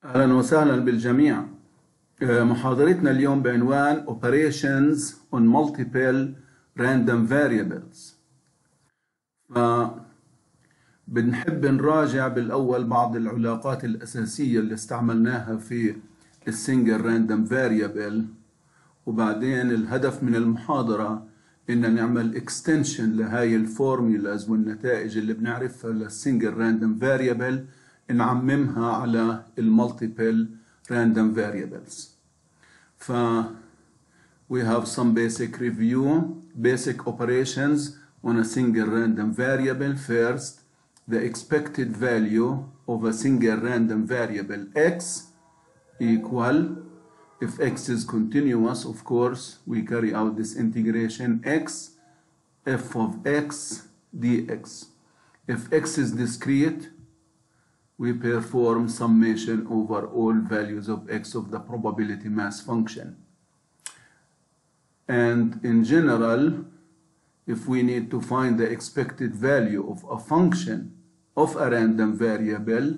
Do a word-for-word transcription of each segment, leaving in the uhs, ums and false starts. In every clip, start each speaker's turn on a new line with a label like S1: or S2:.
S1: أهلا وسهلا بالجميع. محاضرتنا اليوم بعنوان Operations on Multiple Random Variables. فبنحب نراجع بالأول بعض العلاقات الأساسية اللي استعملناها في السنجل راندوم فاريبل، وبعدين الهدف من المحاضرة إن نعمل extension لهاي الفورمولاز والنتائج اللي بنعرفها للسنجل راندوم فاريبل نعممها على المالتيبل random variables. ف we have some basic review, basic operations on a single random variable. First, the expected value of a single random variable x equal, if x is continuous, of course, we carry out this integration x, f of x dx. If x is discrete, we perform summation over all values of x of the probability mass function. And in general, if we need to find the expected value of a function of a random variable,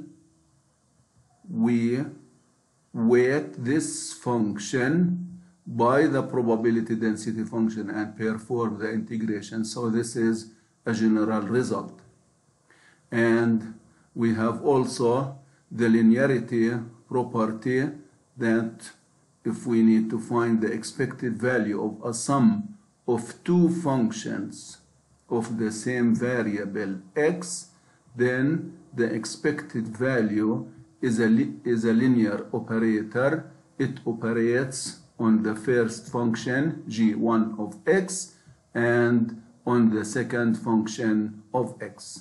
S1: we weight this function by the probability density function and perform the integration. So this is a general result. And we have also the linearity property that if we need to find the expected value of a sum of two functions of the same variable x, then the expected value is a, is a linear operator. It operates on the first function g one of x and on the second function of x.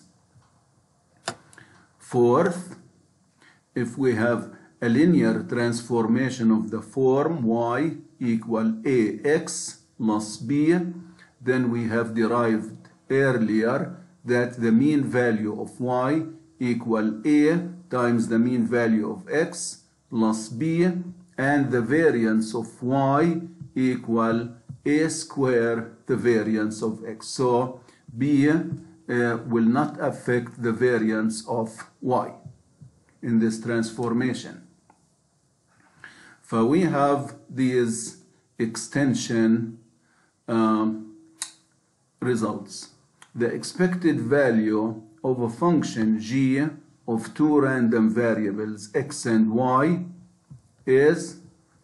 S1: Fourth, if we have a linear transformation of the form y equal ax plus b, then we have derived earlier that the mean value of y equal a times the mean value of x plus b, and the variance of y equal a square the variance of x. So b Uh, will not affect the variance of y in this transformation. So we have these extension um, results. The expected value of a function g of two random variables x and y is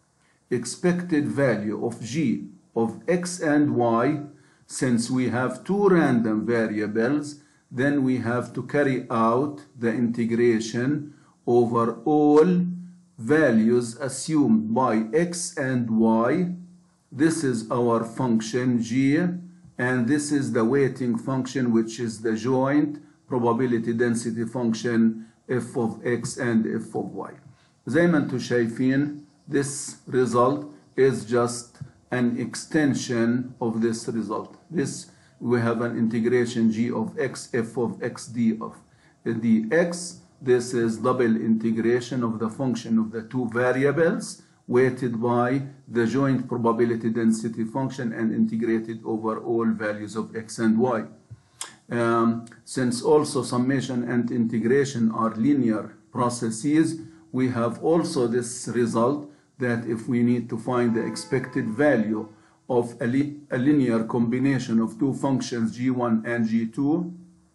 S1: expected value of g of x and y. Since we have two random variables, then we have to carry out the integration over all values assumed by x and y. This is our function g, and this is the weighting function, which is the joint probability density function f of x and f of y. زي ما انتم شايفين, this result is just an extension of this result. This, we have an integration g of x, f of x d of dx. This is double integration of the function of the two variables weighted by the joint probability density function and integrated over all values of x and y. Um, since also summation and integration are linear processes, we have also this result that if we need to find the expected value of a, li a linear combination of two functions g one and g two,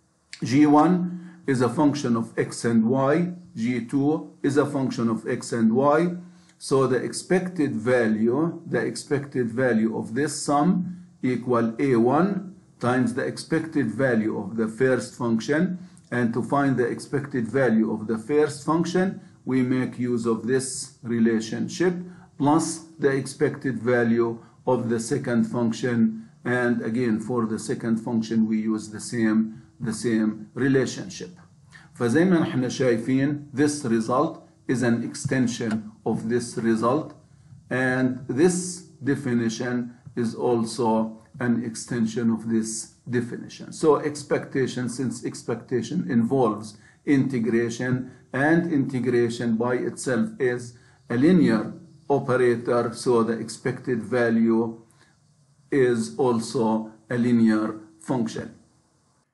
S1: g one is a function of x and y, g two is a function of x and y, so the expected value, the expected value of this sum equal a one times the expected value of the first function, and to find the expected value of the first function, we make use of this relationship plus the expected value of the second function, and again for the second function we use the same the same relationship. فزي ما احنا شايفين, this result is an extension of this result, and this definition is also an extension of this definition. So expectation, since expectation involves integration, and integration by itself is a linear operator, so the expected value is also a linear function.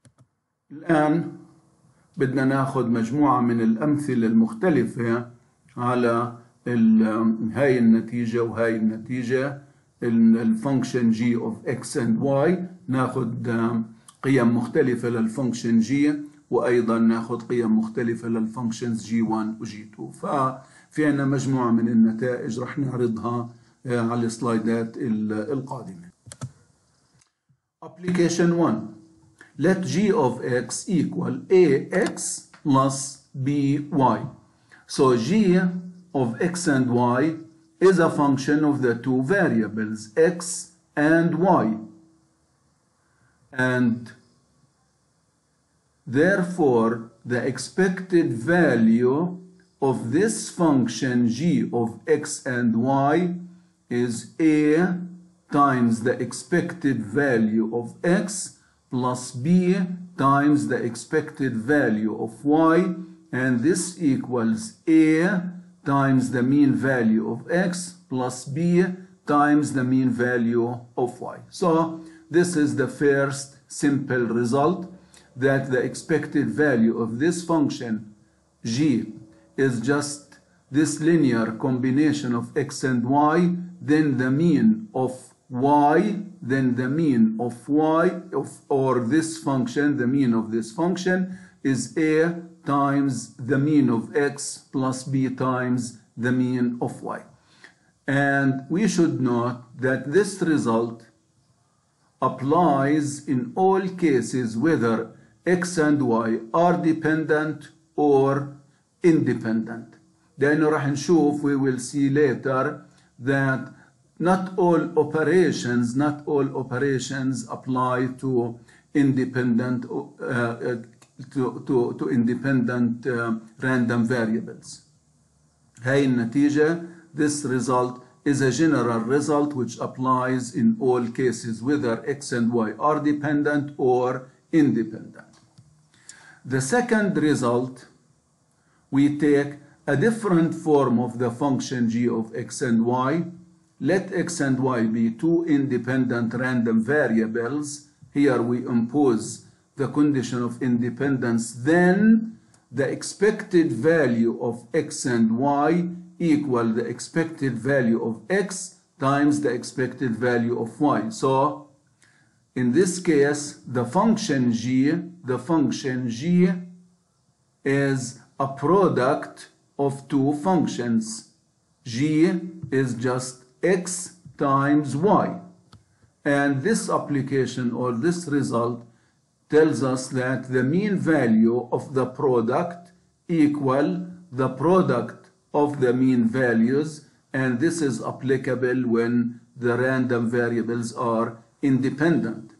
S1: الآن بدنا ناخذ مجموعة من الأمثلة المختلفة على هاي النتيجة وهاي النتيجة الفانكشن g of x and y ناخد قيم مختلفة للفانكشن g وأيضا ناخد قيم مختلفة للفانكشنز جي واحد و جي اثنين. ففي عنا مجموعة من النتائج رح نعرضها على السلايدات القادمة. Application one. Let g of x equal ax plus by. So g of x and y is a function of the two variables x and y. And therefore, the expected value of this function g of x and y is a times the expected value of x plus b times the expected value of y, and this equals a times the mean value of x plus b times the mean value of y. So this is the first simple result, that the expected value of this function g is just this linear combination of x and y, then the mean of y, then the mean of y, of, or this function, the mean of this function is a times the mean of x plus b times the mean of y. And we should note that this result applies in all cases whether x and y are dependent or independent. لأنه راح نشوف, we will see later, that not all operations, not all operations apply to independent, uh, to, to, to independent uh, random variables. هاي النتيجة, this result is a general result which applies in all cases whether x and y are dependent or independent. The second result, we take a different form of the function g of x and y. Let x and y be two independent random variables. Here we impose the condition of independence. Then the expected value of x and y equal the expected value of x times the expected value of y. So in this case, the function g, the function g is a product of two functions. G is just x times y. And this application or this result tells us that the mean value of the product equal the product of the mean values, and this is applicable when the random variables are independent.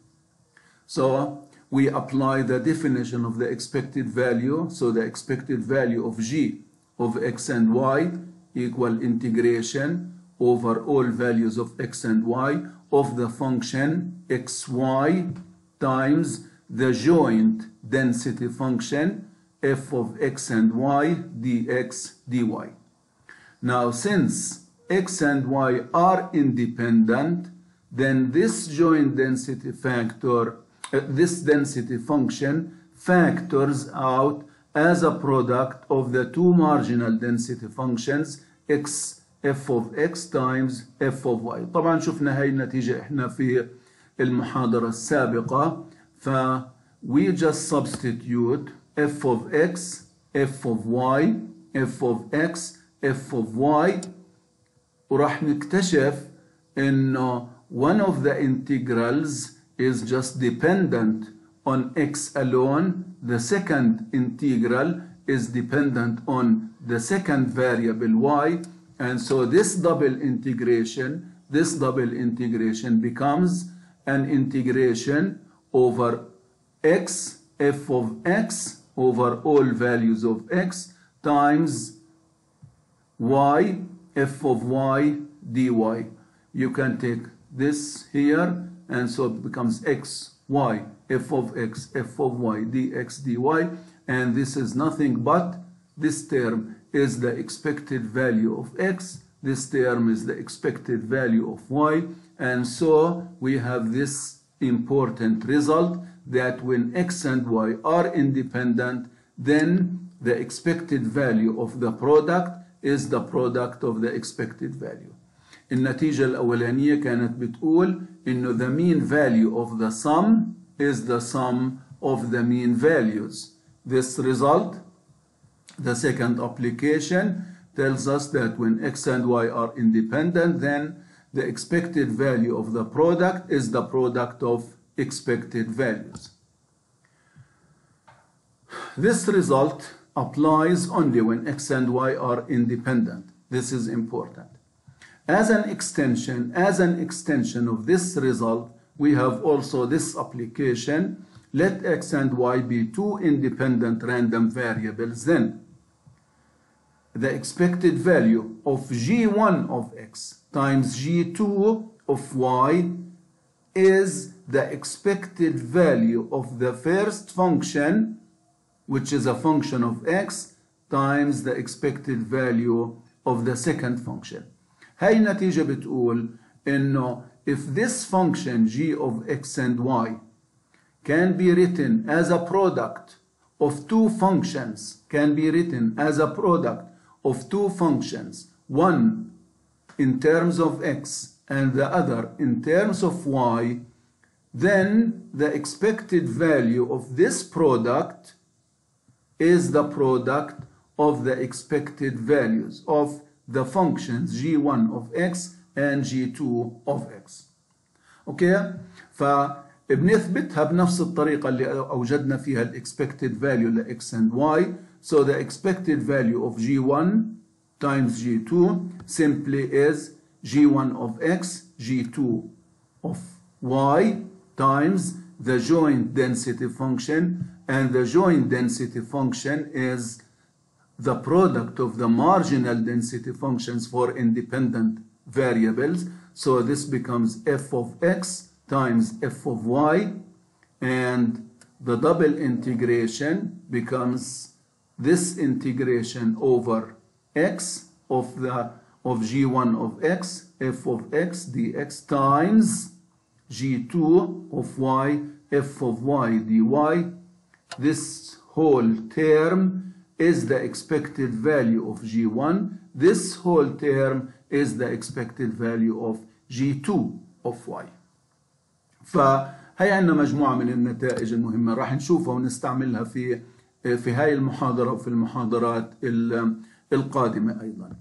S1: So we apply the definition of the expected value. So the expected value of g of x and y equal integration over all values of x and y of the function xy times the joint density function f of x and y dx dy. Now since x and y are independent, then this joint density factor, uh, this density function factors out as a product of the two marginal density functions x f of x times f of y. طبعا شفنا هاي النتيجة احنا في المحاضرة السابقة. ف we just substitute f of x, f of y, f of x, f of y, وراح نكتشف انه one of the integrals is just dependent on x alone. The second integral is dependent on the second variable y, and so this double integration, this double integration becomes an integration over x, f of x over all values of x times y, f of y dy. You can take this here, and so it becomes x, y, f of x, f of y, dx, dy, and this is nothing but, this term is the expected value of x, this term is the expected value of y, and so we have this important result that when x and y are independent, then the expected value of the product is the product of the expected value. النتيجة الأولانية كانت بتقول إنه the mean value of the sum is the sum of the mean values. This result, the second application, tells us that when x and y are independent, then the expected value of the product is the product of expected values. This result applies only when x and y are independent. This is important. As an extension, as an extension of this result, we have also this application. Let x and y be two independent random variables, then the expected value of g one of x times g two of y is the expected value of the first function, which is a function of x, times the expected value of the second function. هاي النتيجة بتقول إنه if this function g of x and y can be written as a product of two functions, can be written as a product of two functions, one in terms of x and the other in terms of y, then the expected value of this product is the product of the expected values of the functions g one of x and g two of x. اوكي؟ فبنثبتها بنفس الطريقة اللي أوجدنا فيها ال expected value ل x and y. So the expected value of g one times g two simply is g one of x, g two of y times the joint density function, and the joint density function is the product of the marginal density functions for independent variables. So this becomes f of x times f of y, and the double integration becomes this integration over x of the of g one of x, f of x dx, times g two of y, f of y dy. This whole term is the expected value of g one. This whole term is the expected value of g two of y. فهي عندنا مجموعة من النتائج المهمة راح نشوفها ونستعملها في في هاي المحاضرة وفي المحاضرات القادمة أيضا.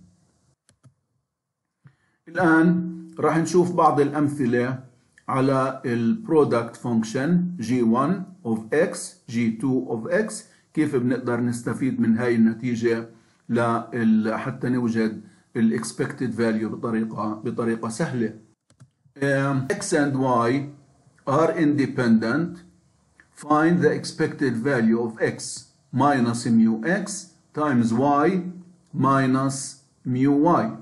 S1: الآن راح نشوف بعض الأمثلة على ال product function g one of x, g two of x، كيف بنقدر نستفيد من هاي النتيجة حتى نوجد ال expected value بطريقة بطريقة سهلة. x and y are independent. Find the expected value of x minus mu x times y minus mu y.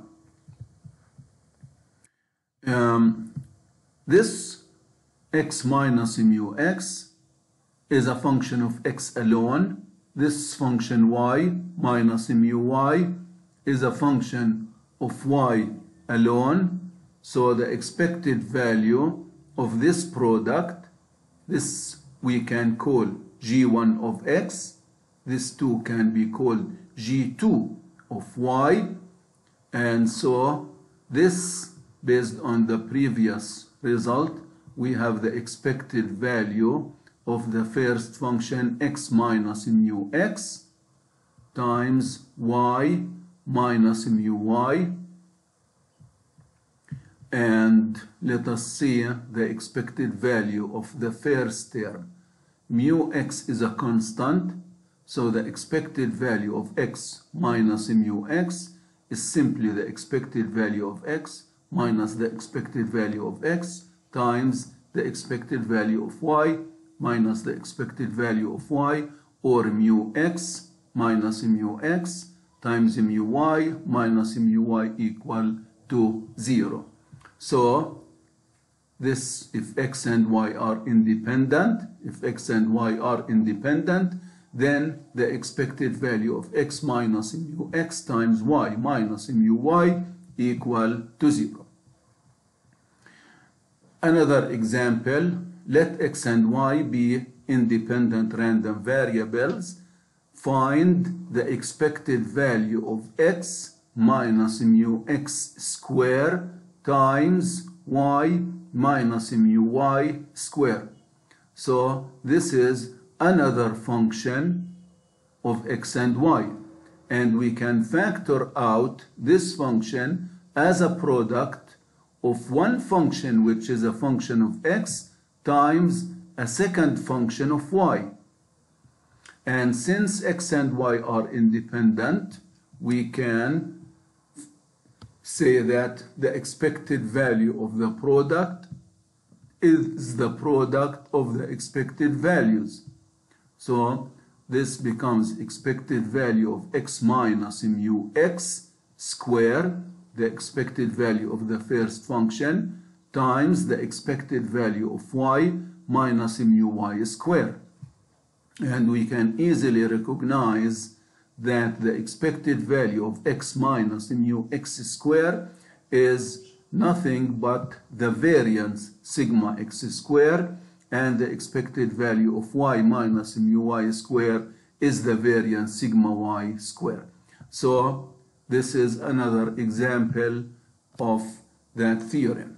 S1: Um, this x minus mu x is a function of x alone. This function y minus mu y is a function of y alone. So the expected value of this product, this we can call g one of x. This two can be called g two of y. And so this, based on the previous result, we have the expected value of the first function x minus mu x times y minus mu y. And let us see the expected value of the first term. Mu x is a constant, so the expected value of x minus mu x is simply the expected value of x minus the expected value of x times the expected value of y minus the expected value of y, or mu x minus mu x times mu y minus mu y equal to zero. So this, if x and y are independent, if x and y are independent, then the expected value of x minus mu x times y minus mu y equal to zero. Another example, let x and y be independent random variables. Find the expected value of x minus mu x square times y minus mu y square. So this is another function of x and y, and we can factor out this function as a product of one function, which is a function of x, times a second function of y. And since x and y are independent, we can say that the expected value of the product is the product of the expected values. So this becomes expected value of x minus mu x square, the expected value of the first function, times the expected value of y minus mu y square. And we can easily recognize that the expected value of x minus mu x square is nothing but the variance sigma x square, and the expected value of y minus mu y square is the variance sigma y square. So this is another example of that theorem.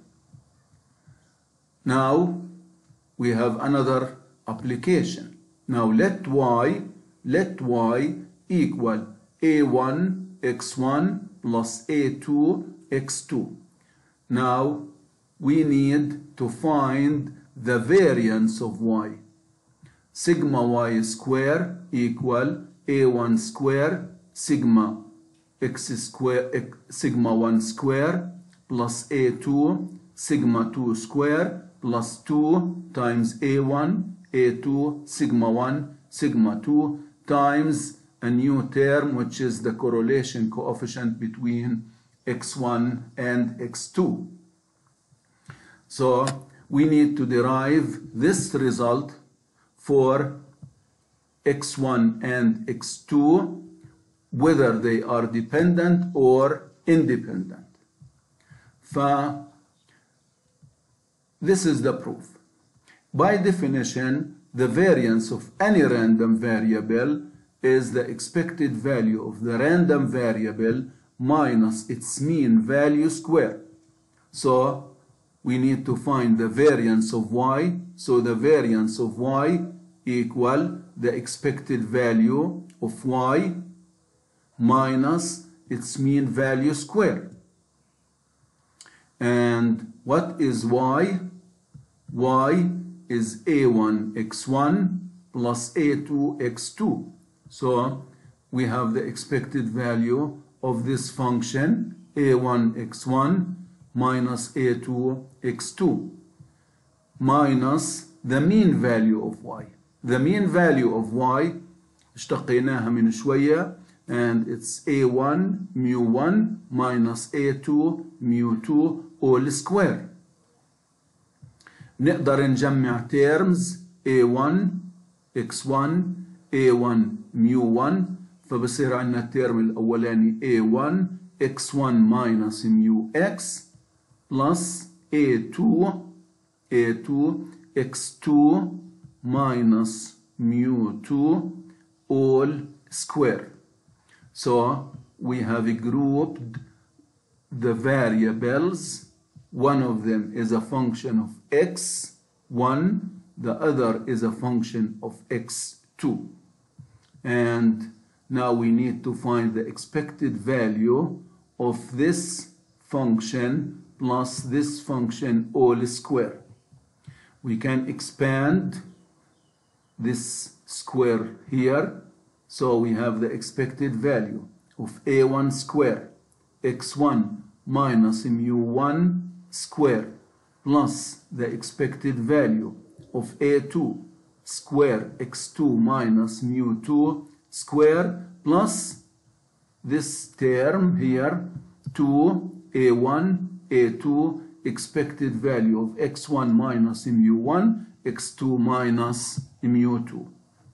S1: Now we have another application. Now let y, let y equal a one x one plus a two x two. Now we need to find the variance of y. Sigma y square equal a one square sigma x square x, sigma one square plus a two sigma two square plus two times a one a two sigma one sigma two times a new term, which is the correlation coefficient between x one and x two. So we need to derive this result for x one and x two, whether they are dependent or independent. So this is the proof. By definition, the variance of any random variable is the expected value of the random variable minus its mean value square. So we need to find the variance of y. So the variance of y equal the expected value of y minus its mean value square. And what is y? Y is a one x one plus a two x two. So we have the expected value of this function a one x one minus a two x two minus the mean value of y. The mean value of y اشتقيناها من شوية, and it's a one mu one minus a two mu two all square. نقدر نجمع terms a one x one a one mu one, فبصير عندنا الترم الأولاني a one x one minus mu x plus a two a two x two minus mu two all square. So we have grouped the variables. One of them is a function of x one, the other is a function of x two. And now we need to find the expected value of this function plus this function all square. We can expand this square here, so we have the expected value of a one square x one minus mu one square plus the expected value of a two square x two minus mu two square plus this term here two a one a two expected value of x one minus mu one x two minus mu two.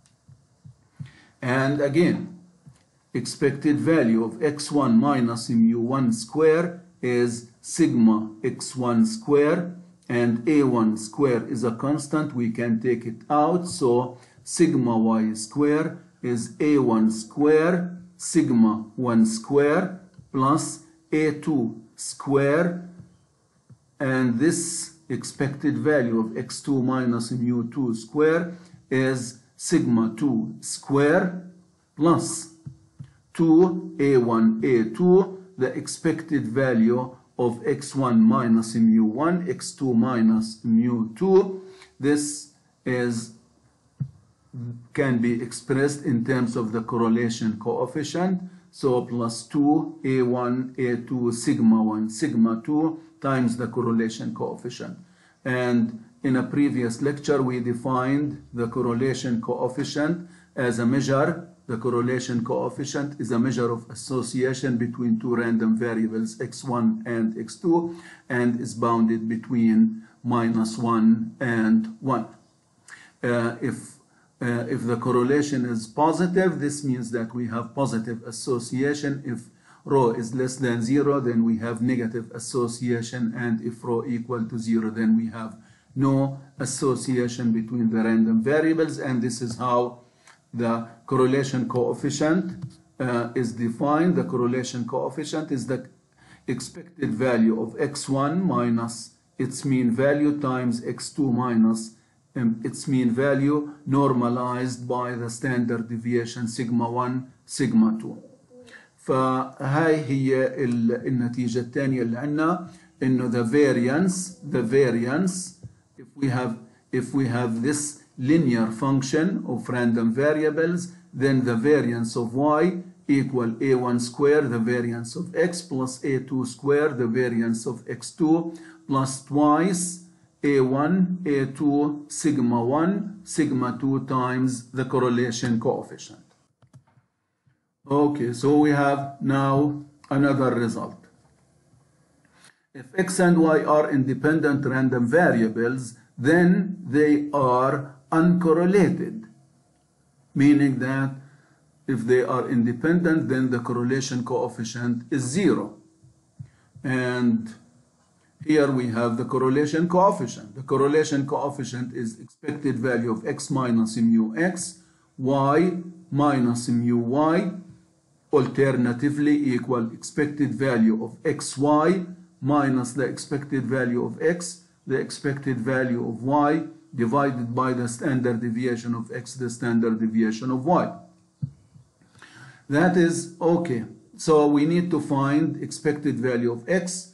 S1: And again, expected value of x one minus mu one square is sigma x one square, and a one square is a constant, we can take it out, so sigma y square is a one square sigma one square plus A two square, and this expected value of x two minus mu two square is sigma two square plus two A one A two, the expected value of x one minus mu one, x two minus mu two. This is can be expressed in terms of the correlation coefficient. So plus two A one A two sigma one sigma two times the correlation coefficient. And in a previous lecture we defined the correlation coefficient as a measure. The correlation coefficient is a measure of association between two random variables x one and x two, and is bounded between minus one and one. Uh, if Uh, if the correlation is positive, this means that we have positive association. If rho is less than zero, then we have negative association, and if rho equal to zero, then we have no association between the random variables. And this is how the correlation coefficient uh, is defined. The correlation coefficient is the expected value of x one minus its mean value times x two minus its mean value normalized by the standard deviation sigma one sigma two. فهاي هي النتيجة الثانية اللي عندنا إنه the variance the variance if we have if we have this linear function of random variables, then the variance of y equal A one square the variance of x plus A two square the variance of x two plus twice A one, A two, sigma one, sigma two times the correlation coefficient. Okay, so we have now another result. If x and y are independent random variables, then they are uncorrelated, meaning that if they are independent, then the correlation coefficient is zero. And here we have the correlation coefficient. The correlation coefficient is expected value of x minus mu x, y minus mu y, alternatively equal expected value of xy minus the expected value of x, the expected value of y, divided by the standard deviation of x, the standard deviation of y. That is okay. So we need to find expected value of x,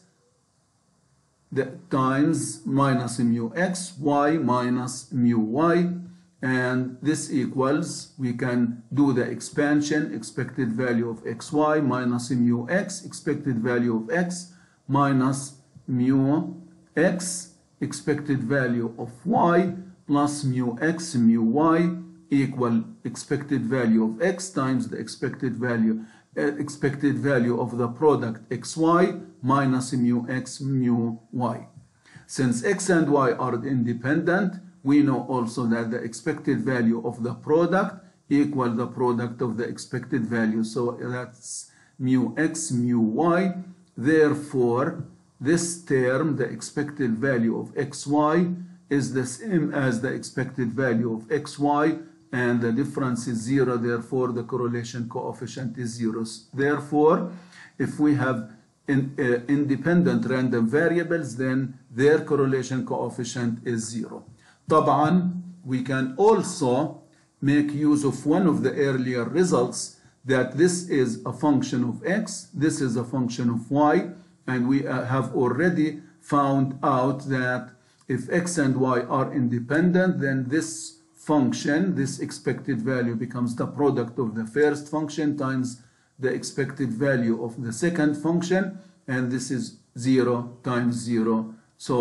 S1: the times minus mu x, y minus mu y, and this equals, we can do the expansion, expected value of xy minus mu x, expected value of x minus mu x, expected value of y plus mu x mu y equal expected value of x times the expected value Uh, expected value of the product xy minus mu x mu y. Since x and y are independent, we know also that the expected value of the product equal the product of the expected value. So that's mu x mu y. Therefore, this term, the expected value of xy, is the same as the expected value of xy, and the difference is zero, therefore the correlation coefficient is zero. Therefore, if we have in, uh, independent random variables, then their correlation coefficient is zero. طبعا, we can also make use of one of the earlier results, that this is a function of x, this is a function of y, and we uh, have already found out that if x and y are independent, then this function, this expected value becomes the product of the first function times the expected value of the second function, and this is zero times zero. So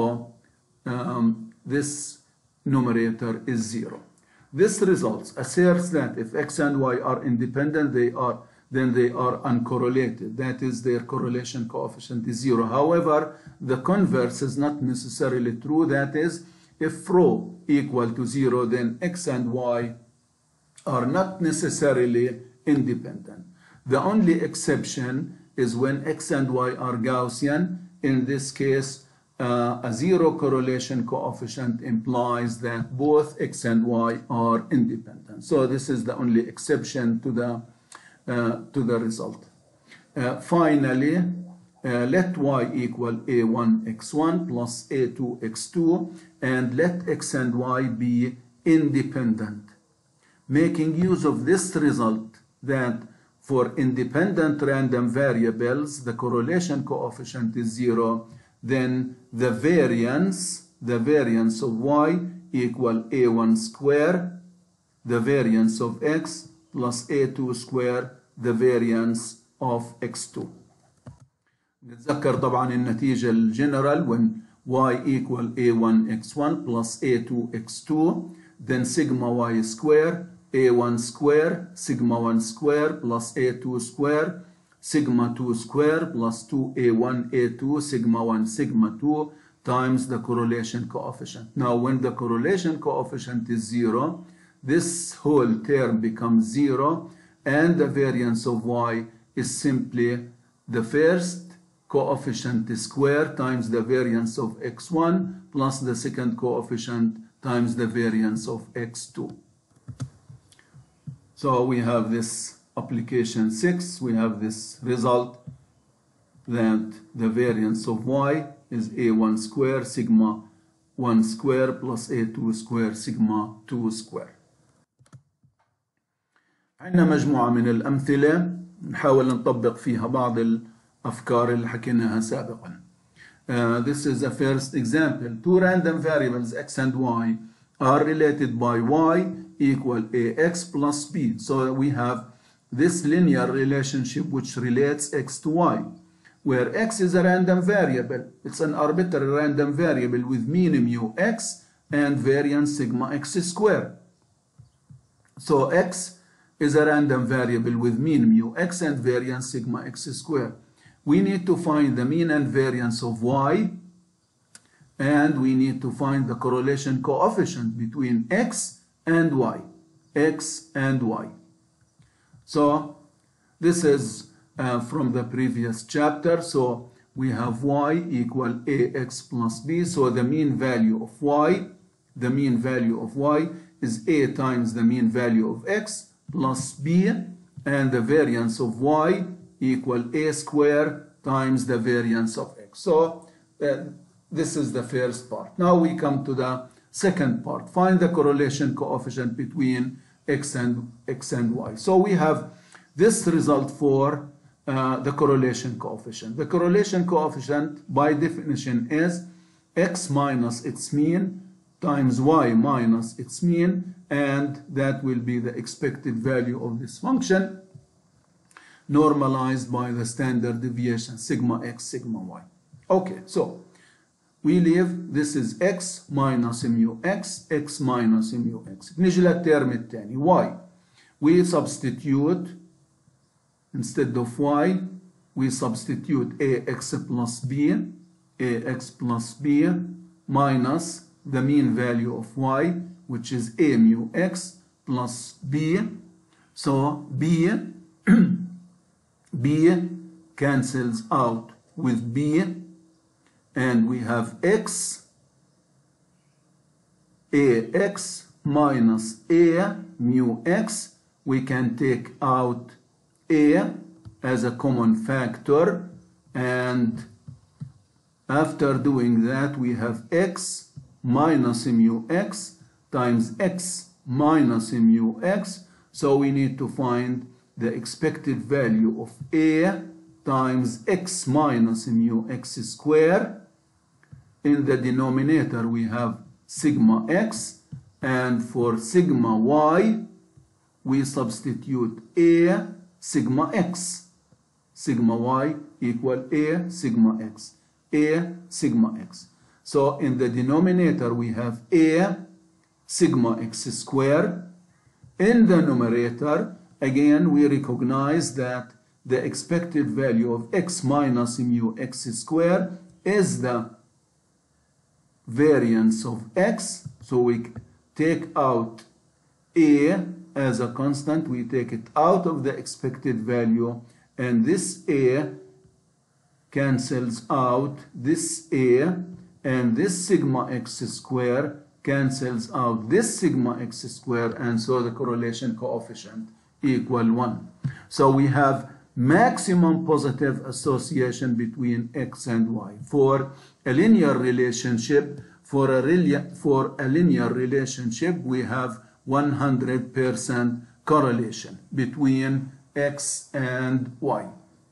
S1: um, this numerator is zero. This result asserts that if x and y are independent, they are then they are uncorrelated. That is, their correlation coefficient is zero. However, the converse is not necessarily true. That is, if rho equal to zero, then x and y are not necessarily independent. The only exception is when x and y are Gaussian. In this case, uh, a zero correlation coefficient implies that both x and y are independent. So this is the only exception to the, uh, to the result. Uh, finally, uh, let y equal a one x one plus a two x two, and let x and y be independent. Making use of this result that for independent random variables, the correlation coefficient is zero, then the variance, the variance of y equal a one square, the variance of x, plus a two square, the variance of x two. نتذكر طبعا النتيجة الجنرال when y equal a one x one plus a two x two, then sigma y square, a one square, sigma one square plus a two square, sigma two square plus two a one a two, sigma one sigma two times the correlation coefficient. Now when the correlation coefficient is zero, this whole term becomes zero, and the variance of y is simply the first coefficient square times the variance of x one plus the second coefficient times the variance of x two. So we have this application six, we have this result that the variance of y is a one square sigma one square plus a two square sigma two square. عندنا مجموعة من الأمثلة نحاول نطبق فيها بعض الأفكار اللي حكيناها سابقا. Uh, this is the first example. Two random variables x and y are related by y equal ax plus b. So we have this linear relationship which relates x to y, where x is a random variable. It's an arbitrary random variable with mean mu x and variance sigma x square. So x is a random variable with mean mu x and variance sigma x square. We need to find the mean and variance of y, and we need to find the correlation coefficient between x and y, x and y. So this is uh, from the previous chapter. So we have y equal ax plus b. So the mean value of y, the mean value of y is a times the mean value of x plus b, and the variance of y equal a square times the variance of x. So uh, this is the first part. Now we come to the second part. Find the correlation coefficient between x and x and y. So we have this result for uh, the correlation coefficient. The correlation coefficient by definition is x minus its mean times y minus its mean, and that will be the expected value of this function normalized by the standard deviation sigma x sigma y. Okay, so we leave this is x minus mu x, x minus mu x. نيجي للترم الثاني y. We substitute instead of y, we substitute ax plus b, ax plus b minus the mean value of y, which is a mu x plus b. So b b cancels out with b, and we have x, ax minus a mu x. We can take out a as a common factor, and after doing that we have x minus mu x times x minus mu x. So we need to find the expected value of a times x minus mu x square. In the denominator we have sigma x, and for sigma y we substitute a sigma x. Sigma y equal a sigma x, a sigma x. So in the denominator we have a sigma x square. In the numerator, again, we recognize that the expected value of x minus mu x square is the variance of x. So we take out a as a constant, we take it out of the expected value, and this a cancels out this a, and this sigma x square cancels out this sigma x square, and so the correlation coefficient equal one. So we have maximum positive association between x and y. For a linear relationship, for a, for a linear relationship, we have one hundred percent correlation between x and y.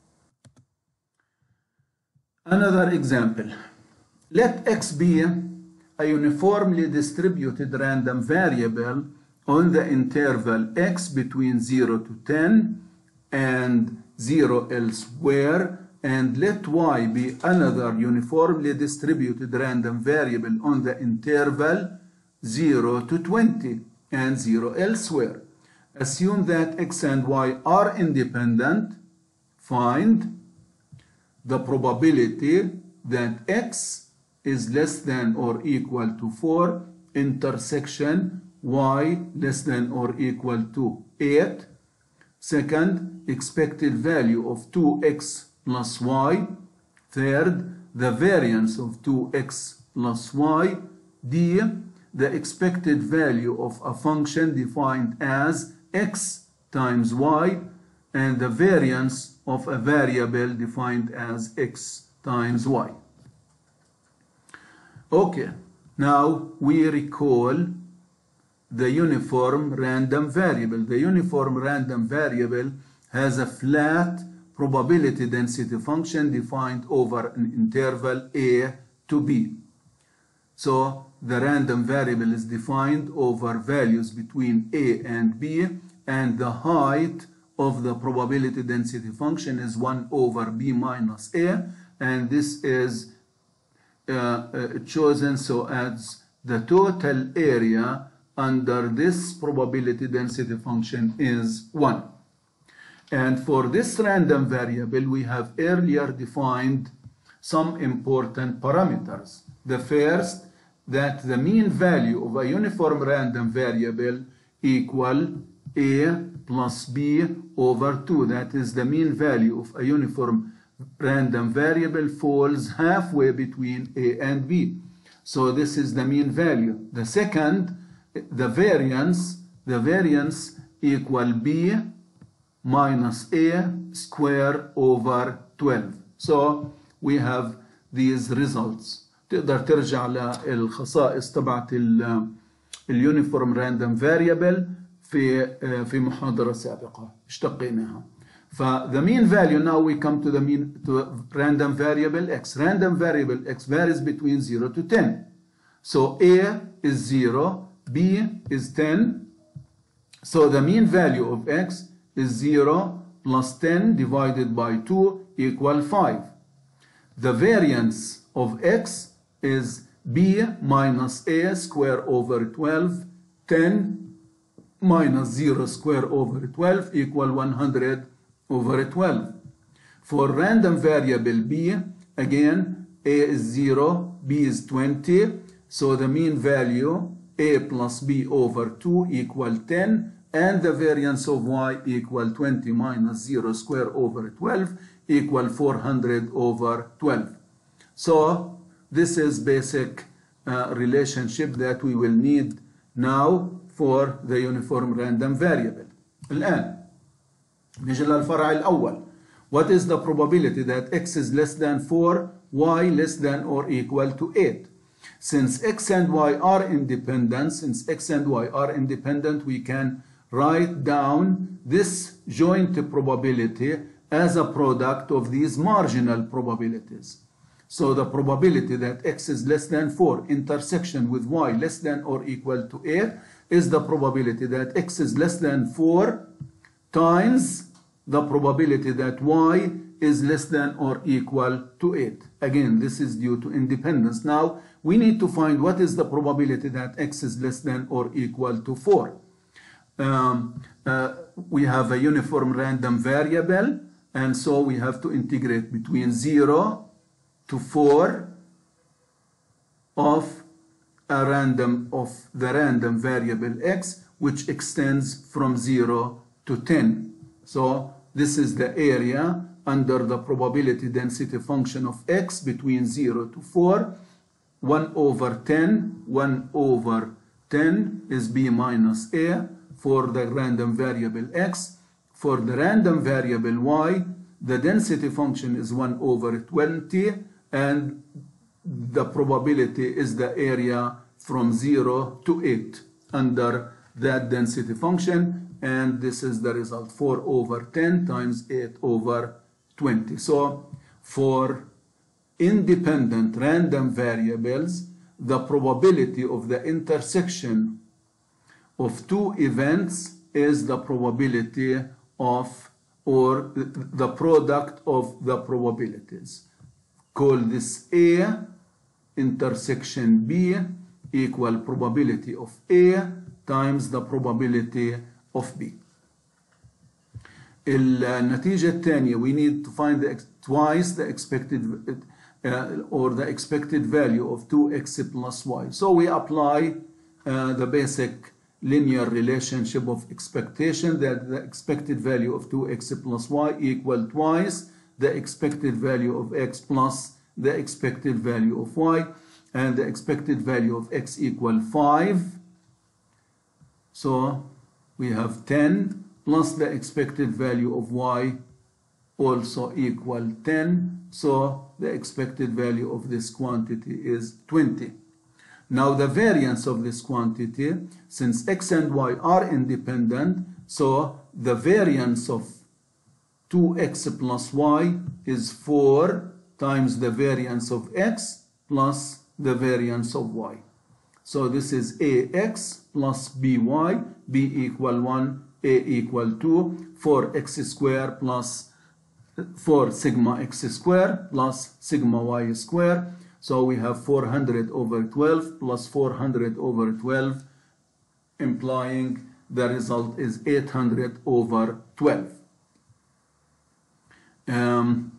S1: Another example. Let x be a uniformly distributed random variable on the interval x between zero to ten and zero elsewhere, and let y be another uniformly distributed random variable on the interval zero to twenty and zero elsewhere. Assume that x and y are independent. Find the probability that x is less than or equal to four intersection y less than or equal to eight. Second, expected value of two x plus y. Third, the variance of two x plus y. D, the expected value of a function defined as x times y, and the variance of a variable defined as x times y. Okay, now we recall the uniform random variable. The uniform random variable has a flat probability density function defined over an interval a to b. So the random variable is defined over values between a and b, and the height of the probability density function is one over b minus a, and this is uh, uh, chosen so as the total area under this probability density function is one. And for this random variable, we have earlier defined some important parameters. The first, that the mean value of a uniform random variable equal a plus b over two. That is, the mean value of a uniform random variable falls halfway between a and b. So this is the mean value. The second, the variance, the variance equal b minus a square over twelve. So we have these results. تقدر ترجع للخصائص تبعت اليونيفورم راندوم فاريبل في في محاضرة سابقة اشتقيناها. ف the mean value, now we come to the mean to random variable x. Random variable x varies between zero to ten. So a is zero, b is ten. So the mean value of x is zero plus ten divided by two equal five. The variance of x is b minus a square over twelve. ten minus zero square over twelve equal one hundred over twelve. For random variable b, again, a is zero, b is twenty. So the mean value, a plus b over two equal ten. And the variance of y equal twenty minus zero square over twelve equal four hundred over twelve. So this is basic uh, relationship that we will need now for the uniform random variable. الآن نيجي للفرع الأول. What is the probability that x is less than four, y less than or equal to eight? Since x and y are independent, since x and y are independent, we can write down this joint probability as a product of these marginal probabilities. So the probability that x is less than four intersection with y less than or equal to eight is the probability that x is less than four times the probability that y is less than or equal to eight. Again, this is due to independence. Now, we need to find what is the probability that x is less than or equal to four. Um, uh, we have a uniform random variable, and so we have to integrate between zero to four of a random of the random variable x, which extends from zero to ten. So this is the area under the probability density function of x between zero to four. one over ten, one over ten is b minus a for the random variable x. for the random variable y, the density function is one over twenty, and the probability is the area from zero to eight under that density function, and this is the result, four over ten times eight over twenty. So for independent random variables, the probability of the intersection of two events is the probability of, or the product of the probabilities. Call this A intersection B equal probability of A times the probability of B. النتيجة الثانية, we need to find the, twice the expected uh, or the expected value of two x plus y. So we apply uh, the basic linear relationship of expectation, that the expected value of two x plus y equal twice the expected value of x plus the expected value of y, and the expected value of x equal five. So we have ten plus the expected value of y also equal ten. So the expected value of this quantity is twenty. Now the variance of this quantity, since x and y are independent, so the variance of two x plus y is four times the variance of x plus the variance of y. So this is ax plus by, b equal one, a equal two, four x squared plus four sigma x squared plus sigma y squared. So we have four hundred over twelve plus four hundred over twelve, implying the result is eight hundred over twelve. Um,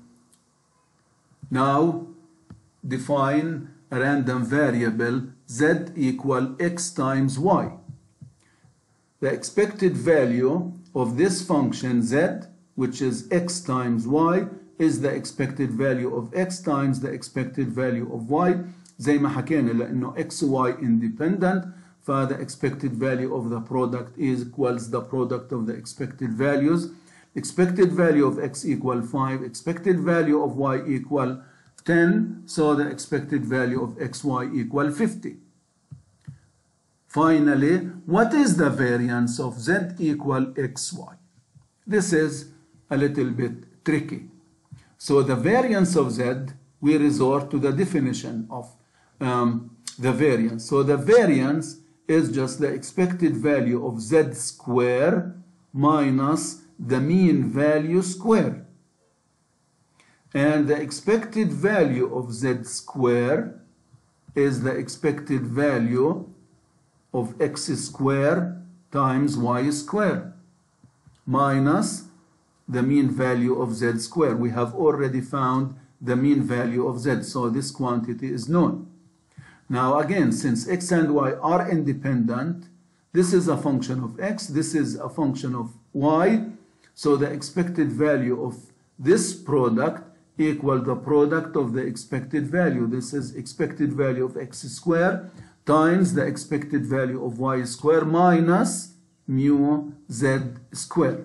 S1: now define a random variable z equal x times y. The expected value of this function z, which is x times y, is the expected value of x times the expected value of y. زي ما حكينا لأنه x y independent, فthe expected value of the product is equals the product of the expected values. Expected value of x equal five, expected value of y equal ten, so the expected value of xy equal fifty. Finally, what is the variance of z equal xy? This is a little bit tricky. So the variance of z, we resort to the definition of um, the variance. So the variance is just the expected value of z square minus the mean value square. And the expected value of z square is the expected value of x square times y square minus the mean value of z square. We have already found the mean value of z, so this quantity is known. Now again, since x and y are independent, this is a function of x, this is a function of y, so the expected value of this product equal the product of the expected value. This is expected value of x square times the expected value of y square minus mu z square.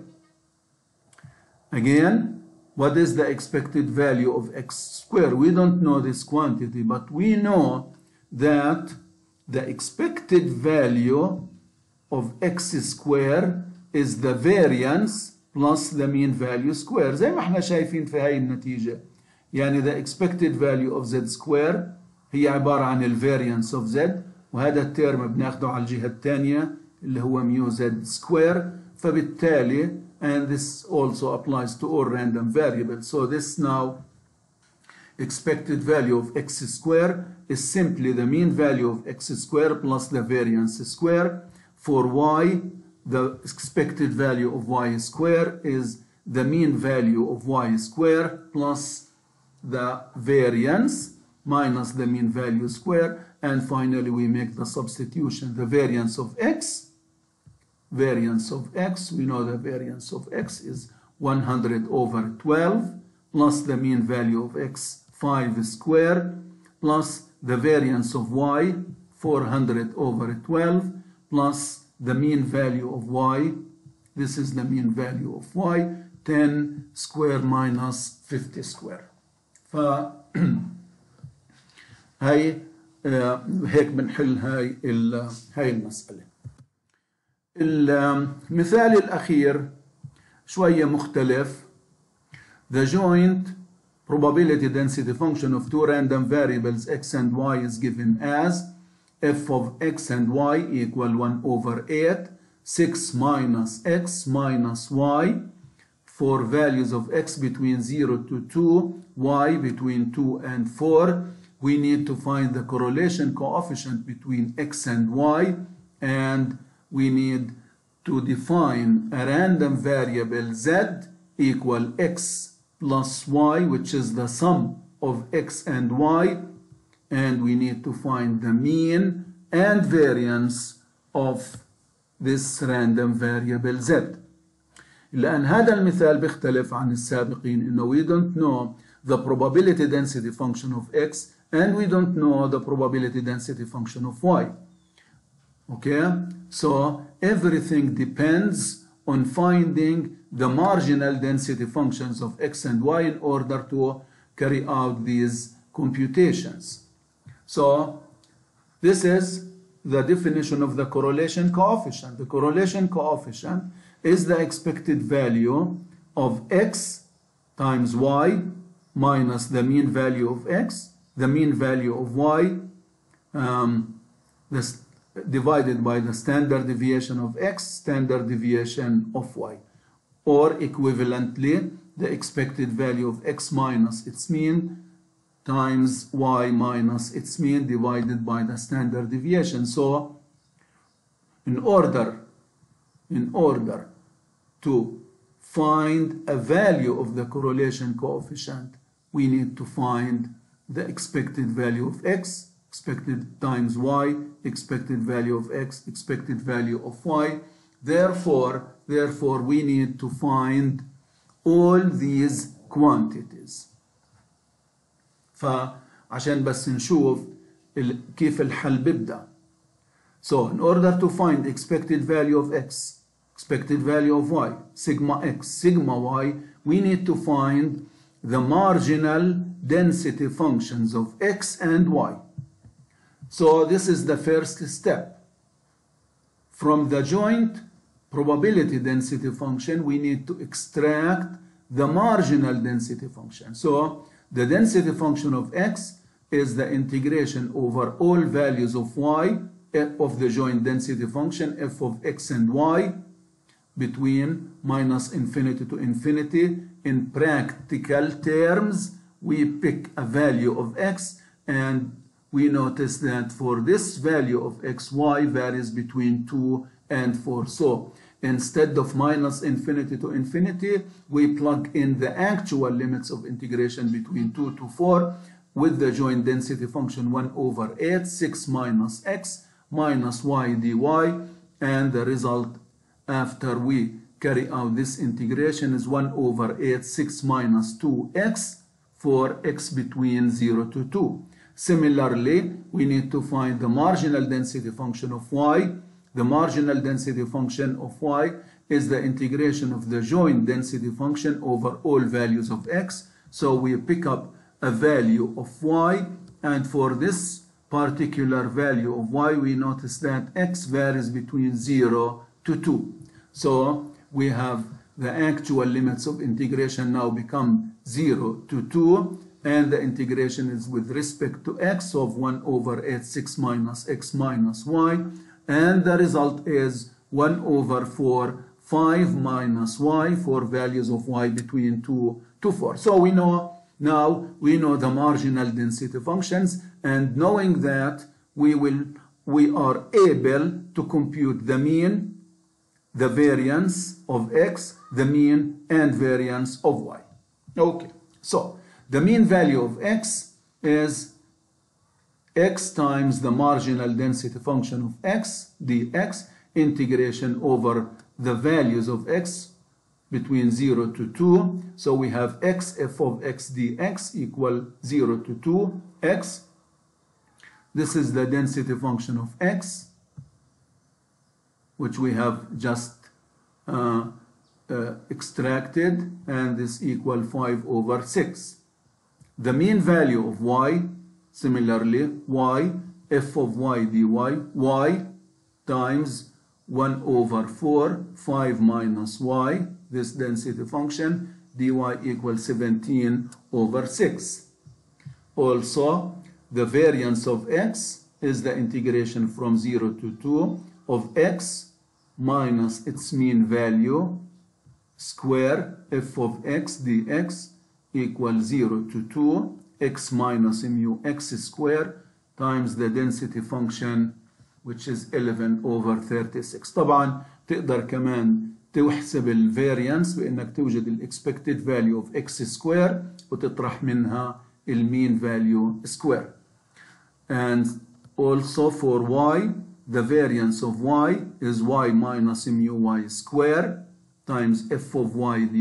S1: Again, what is the expected value of x square? We don't know this quantity, but we know that the expected value of x square is the variance plus the mean value square. زي ما احنا شايفين في هاي النتيجة. يعني the expected value of z square هي عبارة عن ال variance of z، وهذا الترم بناخده على الجهة الثانية اللي هو mu z square. فبالتالي, and this also applies to all random variables. So this now expected value of x square is simply the mean value of x square plus the variance square. For y, the expected value of y square is the mean value of y square plus the variance minus the mean value square. And finally, we make the substitution. The variance of x, variance of x, we know the variance of x is one hundred over twelve plus the mean value of x, five square, plus the variance of y, four hundred over twelve, plus the mean value of y This is the mean value of y, ten square minus fifty square. ف هاي هيك بنحل هاي هاي المسألة. المثال الأخير شوية مختلف. The joint probability density function of two random variables x and y is given as f of x and y equal one over eight, six minus x minus y for values of x between zero to two, y between two and four. We need to find the correlation coefficient between x and y, and we need to define a random variable z equal x plus y, which is the sum of x and y, and we need to find the mean and variance of this random variable z. لأن هذا المثال بيختلف عن السابقين إنه we don't know the probability density function of x and we don't know the probability density function of y. Okay, so everything depends on finding the marginal density functions of x and y in order to carry out these computations. So this is the definition of the correlation coefficient. The correlation coefficient is the expected value of x times y minus the mean value of x, the mean value of y, um, this divided by the standard deviation of x, standard deviation of y. Or equivalently, the expected value of x minus its mean times y minus its mean divided by the standard deviation. So, in order, in order to find a value of the correlation coefficient, we need to find the expected value of x, expected times y, expected value of x, expected value of y. Therefore, therefore, we need to find all these quantities. فعشان بس نشوف كيف الحل بيبدأ. So, in order to find expected value of x, expected value of y, sigma x, sigma y, we need to find the marginal density functions of x and y. So this is the first step. From the joint probability density function, we need to extract the marginal density function. So the density function of x is the integration over all values of y of the joint density function f of x and y between minus infinity to infinity. In practical terms, we pick a value of x and we notice that for this value of x, y varies between two and four. So instead of minus infinity to infinity, we plug in the actual limits of integration between two to four with the joint density function one over eight, six minus x minus y dy, and the result after we carry out this integration is one over eight, six minus two x for x between zero to two. Similarly, we need to find the marginal density function of y. The marginal density function of y is the integration of the joint density function over all values of x. So we pick up a value of y, and for this particular value of y, we notice that x varies between zero to two. So we have the actual limits of integration now become zero to two, and the integration is with respect to x of one over eight, six minus x minus y, and the result is one over four, five minus y for values of y between two to four. So we know now we know the marginal density functions, and knowing that we will we are able to compute the mean, the variance of x, the mean and variance of y. Okay, so the mean value of x is x times the marginal density function of x dx, integration over the values of x between zero to two. So we have x f of x dx equal zero to two x. This is the density function of x, which we have just uh, uh, extracted, and this equal five over six. The mean value of y, similarly, y, f of y dy, y times one over four, five minus y, this density function, dy equals seventeen over six. Also, the variance of x is the integration from zero to two of x minus its mean value square f of x dx equals zero to two, x minus mu x square times the density function which is eleven over thirty-six. طبعا تقدر كمان تحسب الفاريانس بانك توجد الاكسبكتد فاليو of x square وتطرح منها المين فاليو square. And also for y, the variance of y is y minus mu y square times f of y dy,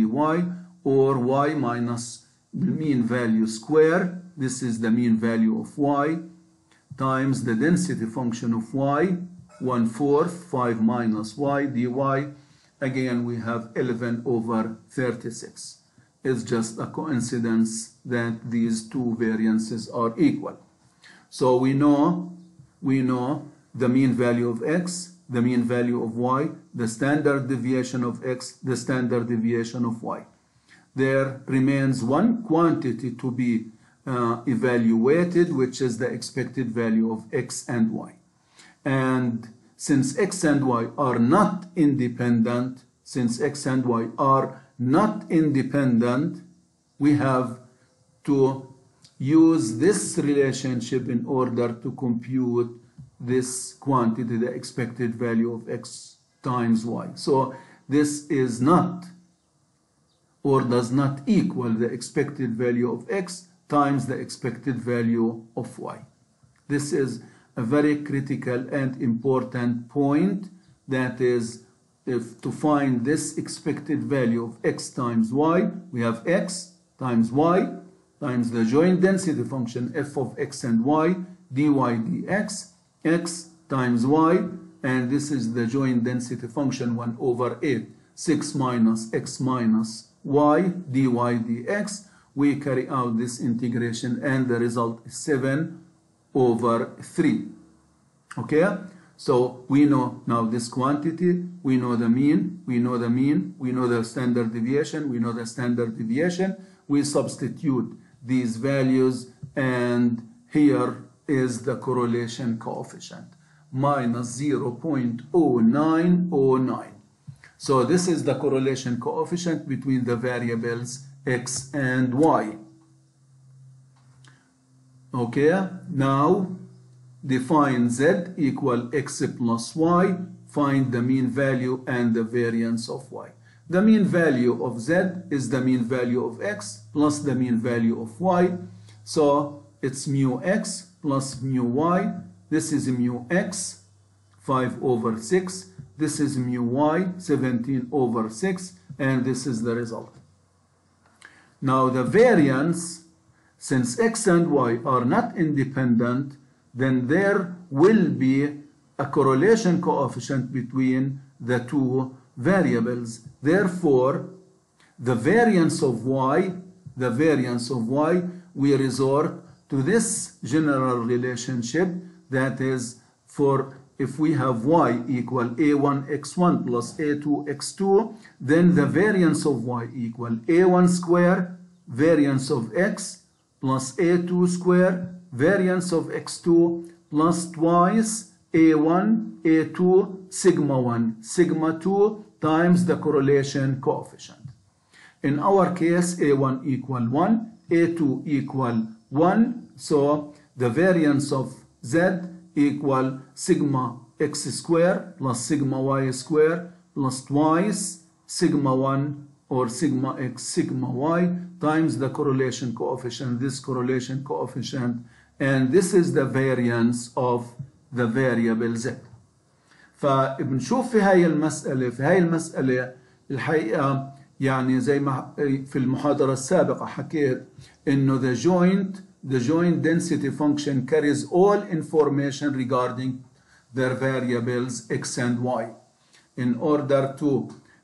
S1: or y minus the mean value square, this is the mean value of y, times the density function of y, one fourth, five minus y dy, again we have eleven over thirty-six. It's just a coincidence that these two variances are equal. So we know, we know the mean value of x, the mean value of y, the standard deviation of x, the standard deviation of y. There remains one quantity to be uh, evaluated, which is the expected value of x and y. And since x and y are not independent, since x and y are not independent, we have to use this relationship in order to compute this quantity, the expected value of x times y. So this is not or does not equal the expected value of x times the expected value of y. This is a very critical and important point, that is, if to find this expected value of x times y, we have x times y times the joint density function f of x and y dy dx, x times y, and this is the joint density function one over eight, six minus x minus y dy dx. We carry out this integration and the result is seven over three. Okay, so we know now this quantity, we know the mean, we know the mean, we know the standard deviation, we know the standard deviation. We substitute these values, and here is the correlation coefficient, minus zero point zero nine zero nine. So this is the correlation coefficient between the variables x and y. Okay, now define z equal x plus y, find the mean value and the variance of y. The mean value of z is the mean value of x plus the mean value of y. So it's mu x plus mu y. This is mu x, five over six. This is mu y, seventeen over six. And this is the result. Now the variance, since x and y are not independent, then there will be a correlation coefficient between the two variables. Therefore, the variance of y, the variance of y, we resort to this general relationship, that is, for if we have y equal a one x one plus a two x two, then the variance of y equal a one square variance of x plus a two square variance of x two plus twice a one, a two, sigma one, sigma two times the correlation coefficient. In our case, a one equal one, a two equal one, so the variance of z equal sigma x square plus sigma y square plus twice sigma one or sigma x sigma y times the correlation coefficient, this correlation coefficient, and this is the variance of the variable z. فبنشوف في هاي المسألة في هاي المسألة الحقيقة يعني زي ما في المحاضرة السابقة حكيت إنه the joint the joint density function carries all information regarding their variables x and y. In order to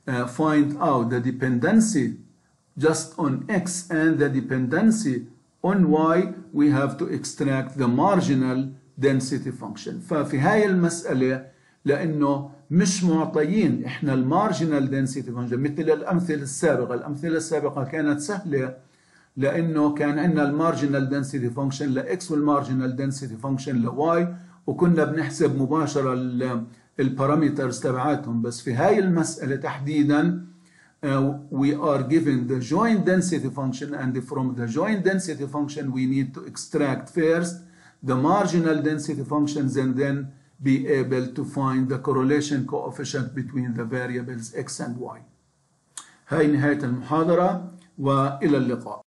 S1: uh, find out the dependency just on x and the dependency on y, we have to extract the marginal density function. ففي هاي المسألة لأنه مش معطيين إحنا المارجنال density function مثل الأمثلة السابقة. الأمثلة السابقة كانت سهلة لأنه كان عندنا المارجنال density function لإكس والمارجنال density function لواي، وكنا بنحسب مباشرة البارامترز تبعاتهم. بس في هاي المسألة تحديدا Uh, we are given the joint density function, and from the joint density function we need to extract first the marginal density functions and then be able to find the correlation coefficient between the variables x and y. هاي نهاية المحاضرة وإلى اللقاء.